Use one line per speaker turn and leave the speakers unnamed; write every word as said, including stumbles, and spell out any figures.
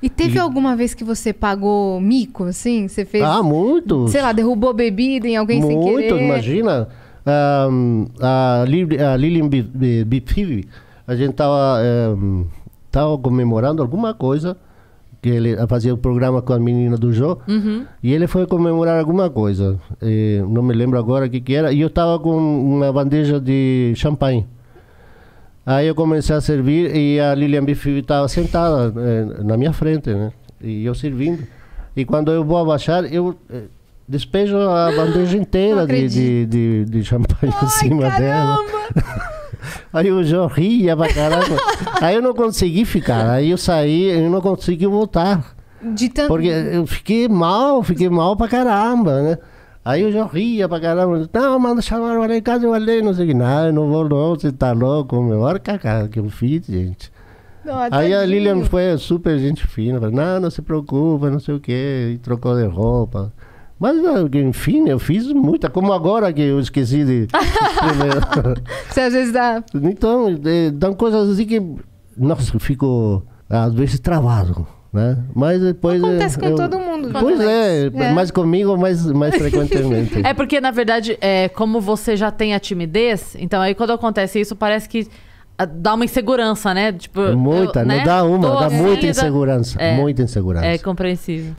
E teve
E-
alguma vez que você pagou mico, assim? Você fez,
Ah, muitos.
sei lá, derrubou bebida em alguém sem
Muitos,
querer?
imagina. Um, a, Lili- a Lilian Bifivi, a gente tava, um, tava comemorando alguma coisa, que ele fazia o programa com a menina do Jô,
Uhum.
e ele foi comemorar alguma coisa. Eh, não me lembro agora o que, que era, e eu tava com uma bandeja de champanhe. Aí eu comecei a servir e a Lilian Bifivi estava sentada eh, na minha frente, né? E eu servindo. E quando eu vou abaixar, eu eh, despejo a bandeja inteira de, de, de, de champanhe em cima dela. Aí o João ria pra caramba. Aí eu não consegui ficar. Aí eu saí, eu não consegui voltar.
De tanto...
Porque eu fiquei mal, fiquei mal pra caramba, né? Aí eu já ria pra caramba. Não, manda chamar o em casa, eu falei, não sei o que. Não, eu não vou não, você tá louco. Meu, olha cacá que eu fiz, gente.
Não,
Aí a
tadinho.
Lilian foi super gente fina. Falou, não, não se preocupa, não sei o que. E trocou de roupa. Mas, enfim, eu fiz muita. Como agora que eu esqueci de...
Você às vezes dá...
Então, é, dão coisas assim que... Nossa, eu fico, às vezes, travado. Né? Mas depois...
Acontece com
eu-
todo mundo.
Pois é,
É.
mais comigo, mais, mais frequentemente.
É porque, na verdade, é, como você já tem a timidez, então aí quando acontece isso, parece que ah, dá uma insegurança, né? Tipo,
Muita,
eu,
não
né?
dá uma,
Tô
dá
assim,
muita
dá-
insegurança.
É.
Muita insegurança.
É compreensível.